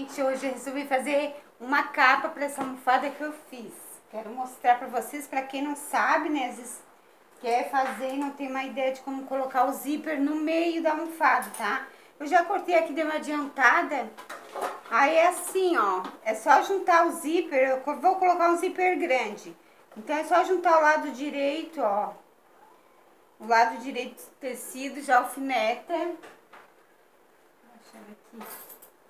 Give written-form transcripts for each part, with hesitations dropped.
gente, hoje eu resolvi fazer uma capa para essa almofada que eu fiz. Quero mostrar para vocês, para quem não sabe, né, às vezes quer fazer e não tem uma ideia de como colocar o zíper no meio da almofada, tá? Eu já cortei aqui, dei uma adiantada. Aí é assim, ó, é só juntar o zíper, eu vou colocar um zíper grande. Então é só juntar o lado direito, ó. O lado direito do tecido já alfineta. Deixa eu ver aqui.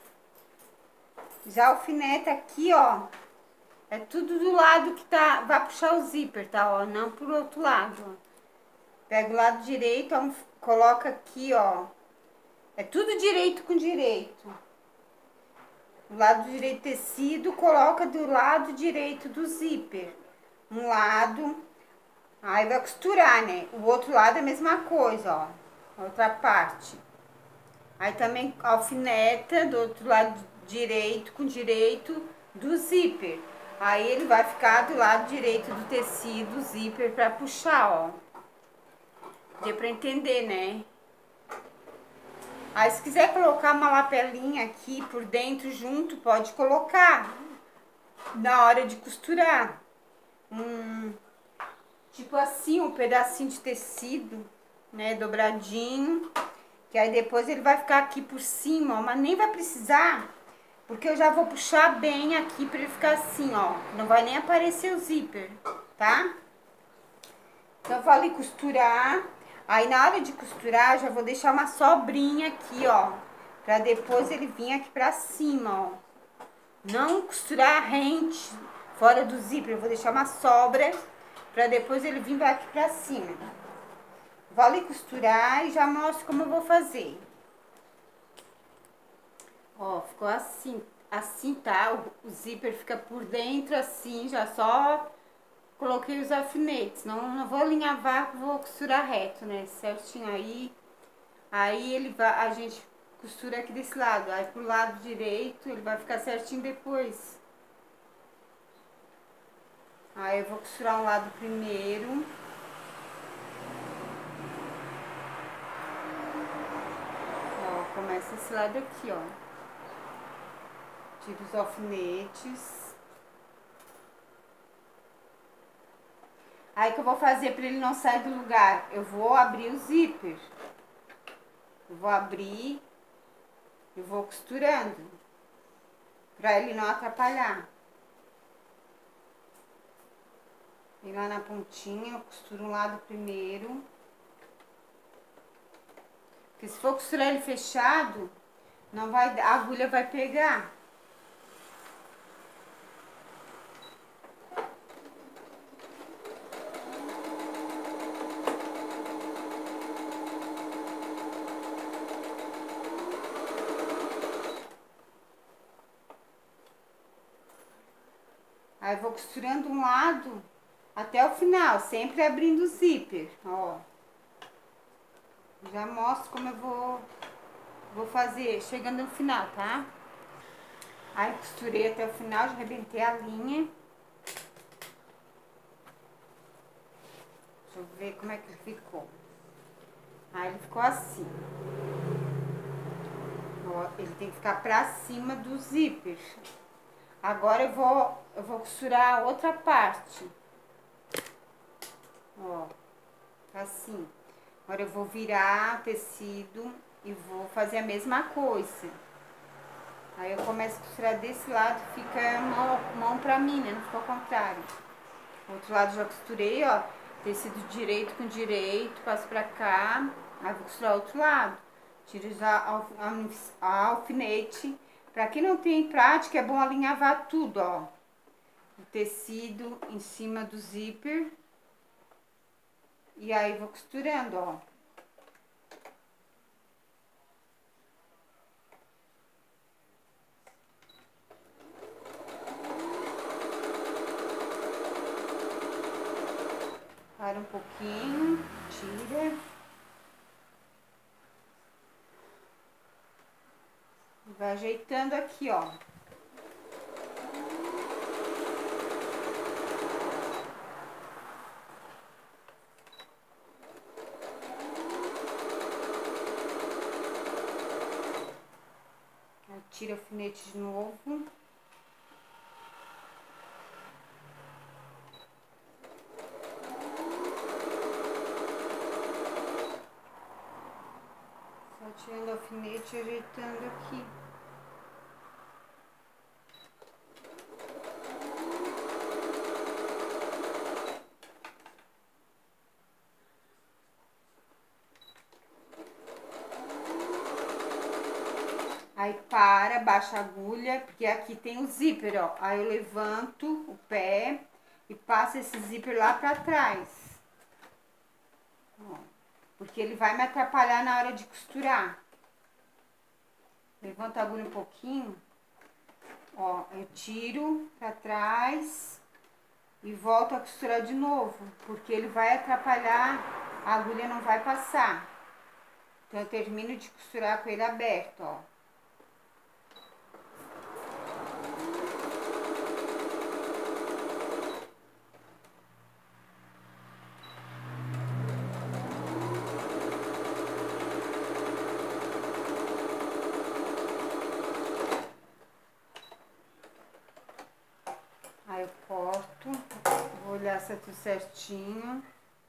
Já alfineta aqui, ó. É tudo do lado que tá, vai puxar o zíper, tá, ó, não pro outro lado, ó. Pega o lado direito, ó, coloca aqui, ó. É tudo direito com direito. O lado direito tecido, coloca do lado direito do zíper. Um lado, aí vai costurar, né? O outro lado é a mesma coisa, ó. Outra parte. Aí também alfineta do outro lado direito com direito do zíper. Aí ele vai ficar do lado direito do tecido, zíper, pra puxar, ó. Deu pra entender, né? Aí se quiser colocar uma lapelinha aqui por dentro junto, pode colocar na hora de costurar. Tipo assim, um pedacinho de tecido, né, dobradinho. Que aí depois ele vai ficar aqui por cima, ó, mas nem vai precisar, porque eu já vou puxar bem aqui pra ele ficar assim, ó. Não vai nem aparecer o zíper, tá? Então eu vou ali costurar. Aí na hora de costurar, eu já vou deixar uma sobrinha aqui, ó. Pra depois ele vir aqui pra cima, ó. Não costurar rente fora do zíper, eu vou deixar uma sobra pra depois ele vir aqui pra cima. Vou ali costurar e já mostro como eu vou fazer. Ó, ficou assim, assim tá, o zíper fica por dentro assim, já só coloquei os alfinetes, não vou alinhavar, vou costurar reto, né, certinho aí ele vai, a gente costura aqui desse lado, aí pro lado direito ele vai ficar certinho depois. Aí eu vou costurar um lado primeiro. Ó, começa esse lado aqui, ó. Tiro os alfinetes. Aí que eu vou fazer para ele não sair do lugar? Eu vou abrir o zíper. Eu vou abrir e vou costurando. Para ele não atrapalhar. E lá na pontinha eu costuro um lado primeiro. Porque se for costurar ele fechado, não vai, a agulha vai pegar. Aí eu vou costurando um lado até o final, sempre abrindo o zíper, ó. Já mostro como eu vou fazer chegando no final, tá? Aí costurei até o final, já arrebentei a linha. Deixa eu ver como é que ele ficou. Aí ele ficou assim. Ó, ele tem que ficar pra cima do zíper. Agora eu vou costurar a outra parte. Ó, assim. Agora eu vou virar o tecido e vou fazer a mesma coisa. Aí eu começo a costurar desse lado, fica mão pra mim, né? Não fica ao contrário. O outro lado já costurei, ó. Tecido direito com direito, passo pra cá. Aí vou costurar o outro lado. Tiro já a alfinete. Pra quem não tem prática, é bom alinhavar tudo, ó. O tecido em cima do zíper. E aí vou costurando, ó. Para um pouquinho, tira. Vai ajeitando aqui, ó. tira o alfinete de novo. Só tirando o alfinete e ajeitando aqui. Aí para, baixa a agulha, porque aqui tem o zíper, ó. Aí eu levanto o pé e passo esse zíper lá pra trás. Ó, porque ele vai me atrapalhar na hora de costurar. Levanto a agulha um pouquinho. Ó, eu tiro pra trás e volto a costurar de novo, porque ele vai atrapalhar, a agulha não vai passar. Então eu termino de costurar com ele aberto, ó. Aí eu corto, vou olhar se é tudo certinho.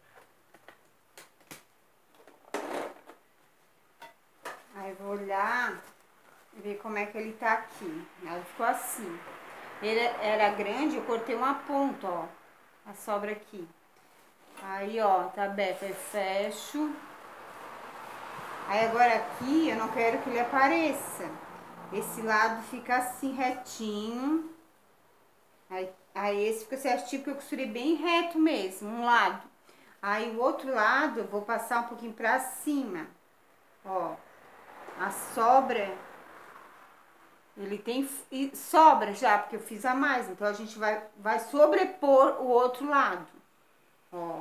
Aí vou olhar e ver como é que ele tá aqui. Aí ficou assim. Ele era grande, eu cortei uma ponta, ó. A sobra aqui. Aí, ó, tá aberto. Aí fecho. Aí agora aqui eu não quero que ele apareça. Esse lado fica assim retinho. Aí esse fica certinho porque eu costurei bem reto mesmo, um lado. Aí o outro lado eu vou passar um pouquinho pra cima. Ó, a sobra, ele tem sobra já, porque eu fiz a mais. Então a gente vai sobrepor o outro lado. Ó.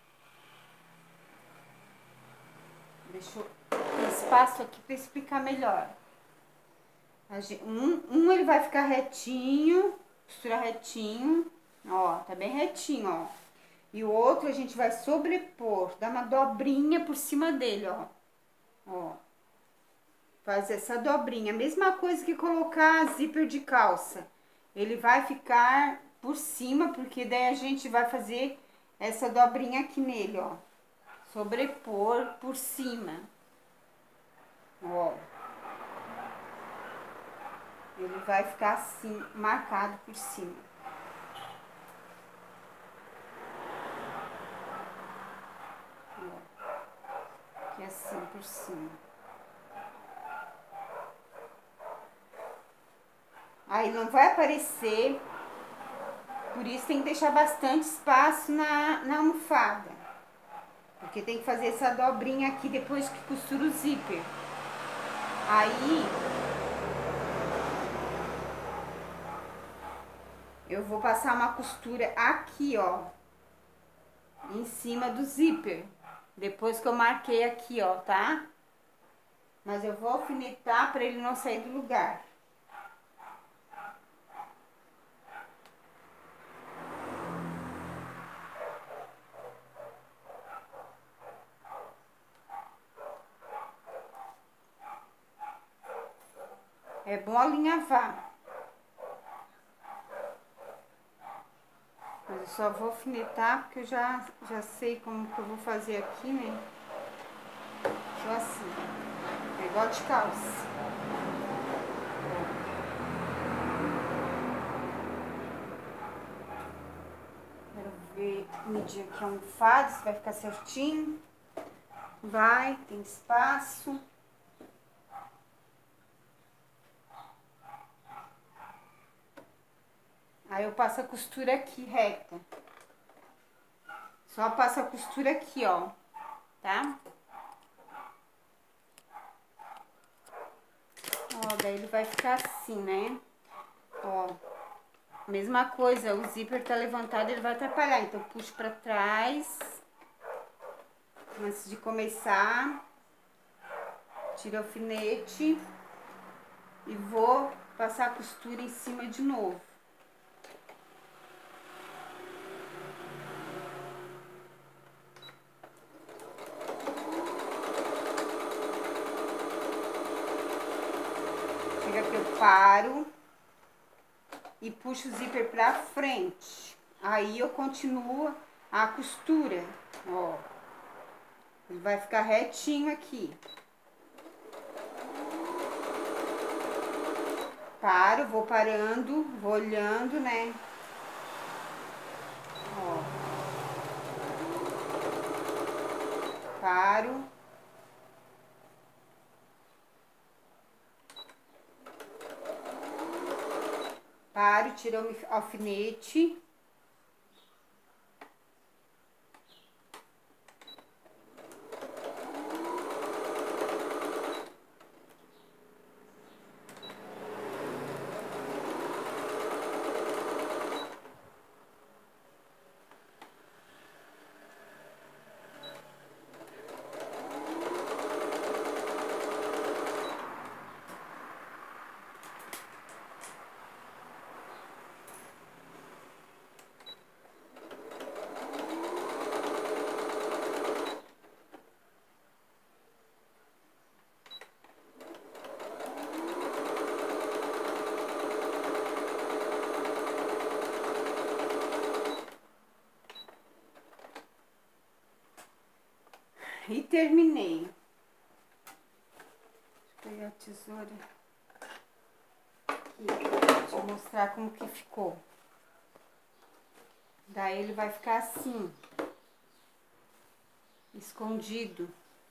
Deixa eu ter espaço aqui pra explicar melhor. Um ele vai ficar retinho, costura retinho, ó, tá bem retinho, ó. E o outro a gente vai sobrepor, dar uma dobrinha por cima dele, ó. Ó. Faz essa dobrinha, mesma coisa que colocar zíper de calça. Ele vai ficar por cima, porque daí a gente vai fazer essa dobrinha aqui nele, ó. Sobrepor por cima. Ó. Ele vai ficar assim, marcado por cima. Ó. Aqui assim, por cima. Aí não vai aparecer, por isso tem que deixar bastante espaço na almofada. Porque tem que fazer essa dobrinha aqui depois que costura o zíper. Aí eu vou passar uma costura aqui, ó, em cima do zíper. Depois que eu marquei aqui, ó, tá? Mas eu vou alfinetar pra ele não sair do lugar. É bom alinhavar. Mas eu só vou alfinetar porque eu já sei como que eu vou fazer aqui, né? Só assim. É igual de calça. Quero ver, medir aqui a almofada, se vai ficar certinho. Vai, tem espaço. Aí eu passo a costura aqui, reta. Só passo a costura aqui, ó, tá? Ó, daí ele vai ficar assim, né? Ó, mesma coisa, o zíper tá levantado, ele vai atrapalhar. Então, eu puxo pra trás, antes de começar. Tiro o alfinete e vou passar a costura em cima de novo. paro e puxo o zíper pra frente. Aí eu continuo a costura, ó. Ele vai ficar retinho aqui. Paro, vou parando, vou olhando, né? Ó. Paro. Paro, tiro o alfinete. E terminei. Deixa eu pegar a tesoura aqui, deixa eu mostrar como que ficou. Daí ele vai ficar assim, escondido,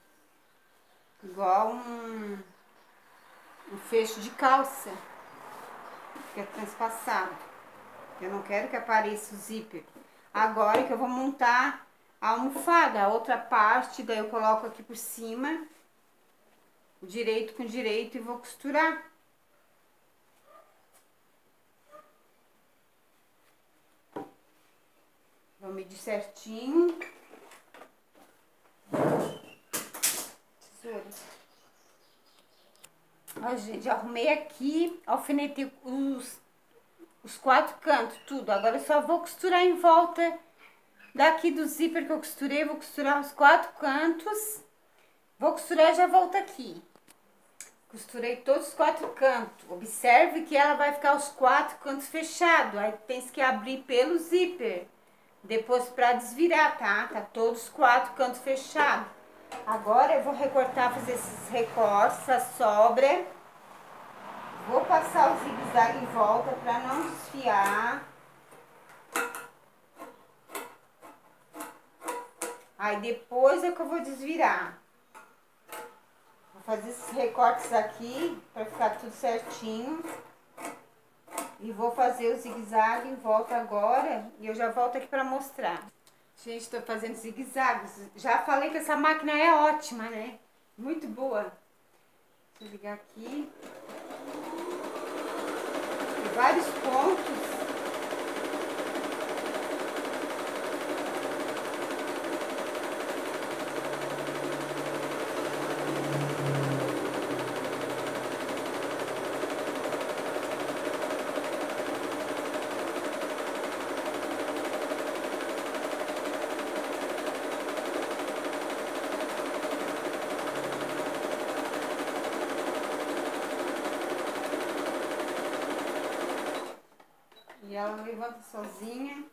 igual um fecho de calça, que é transpassado. Eu não quero que apareça o zíper. Agora que eu vou montar a almofada, a outra parte, daí eu coloco aqui por cima, direito com direito, e vou costurar. Vou medir certinho. Tesoura. Ó, gente, arrumei aqui, alfinetei os 4 cantos, tudo. Agora eu só vou costurar em volta daqui do zíper que eu costurei. Vou costurar os 4 cantos. Vou costurar e já volto aqui. Costurei todos os 4 cantos. Observe que ela vai ficar os 4 cantos fechados. Aí tem que abrir pelo zíper. Depois pra desvirar, tá? Tá todos os 4 cantos fechados. Agora eu vou recortar, fazer esses recortes, a sobra. Vou passar o zigue-zague em volta pra não desfiar. Aí depois é que eu vou desvirar. Vou fazer esses recortes aqui pra ficar tudo certinho. E vou fazer o zigue-zague em volta agora. E eu já volto aqui pra mostrar. Gente, tô fazendo zigue-zagues. Já falei que essa máquina é ótima, né? Muito boa. Deixa eu ligar aqui. Tem vários pontos. E ela levanta sozinha.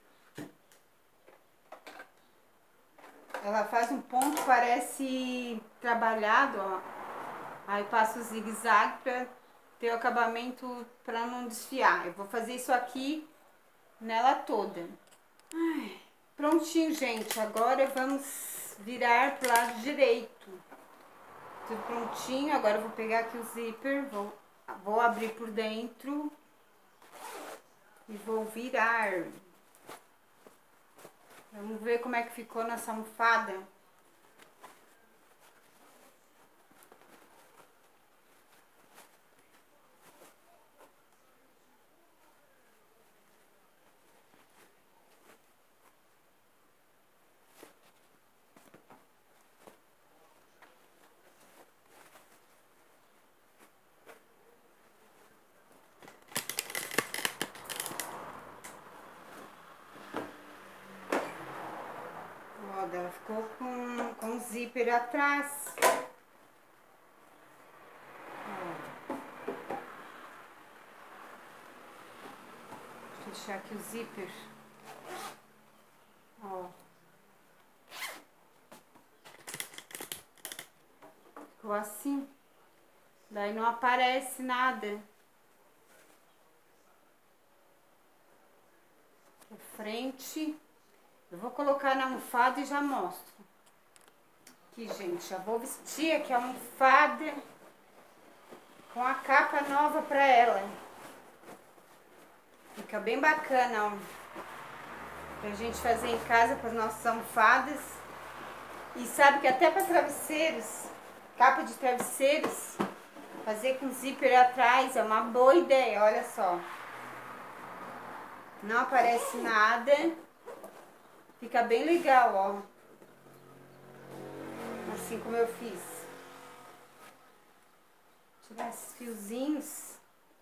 Ela faz um ponto, parece trabalhado, ó. Aí passo o zigue-zague pra ter o acabamento pra não desfiar. Eu vou fazer isso aqui nela toda. Ai, prontinho, gente. Agora vamos virar pro lado direito. Tudo prontinho. Agora eu vou pegar aqui o zíper, vou abrir por dentro. E vou virar. Vamos ver como é que ficou nossa almofada. Ó, ela ficou com zíper atrás. Ó. Fechar aqui o zíper. Ó. Ficou assim. Daí não aparece nada. Aqui a frente. Eu vou colocar na almofada e já mostro. Aqui, gente, já vou vestir aqui a almofada com a capa nova pra ela. Fica bem bacana, ó. Pra gente fazer em casa com as nossas almofadas. E sabe que até para travesseiros, capa de travesseiros, fazer com zíper atrás é uma boa ideia, olha só. Não aparece nada. Fica bem legal, ó. Assim como eu fiz. Tirar esses fiozinhos.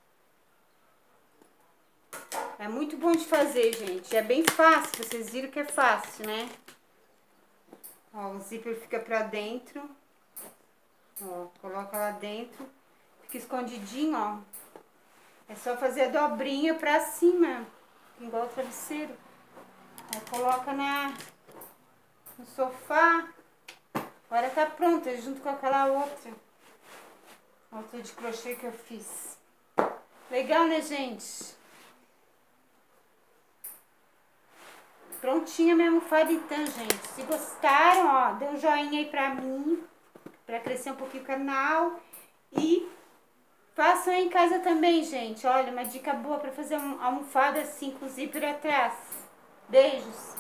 É muito bom de fazer, gente. É bem fácil, vocês viram que é fácil, né? Ó, o zíper fica pra dentro. Ó, coloca lá dentro. Fica escondidinho, ó. É só fazer a dobrinha pra cima, igual o travesseiro. Aí coloca no sofá. Agora tá pronta, junto com aquela outra. Outra de crochê que eu fiz. Legal, né, gente? Prontinha minha almofada então, gente. Se gostaram, ó, dê um joinha aí pra mim, pra crescer um pouquinho o canal. E façam aí em casa também, gente. Olha, uma dica boa pra fazer uma almofada assim com zíper atrás. Beijos!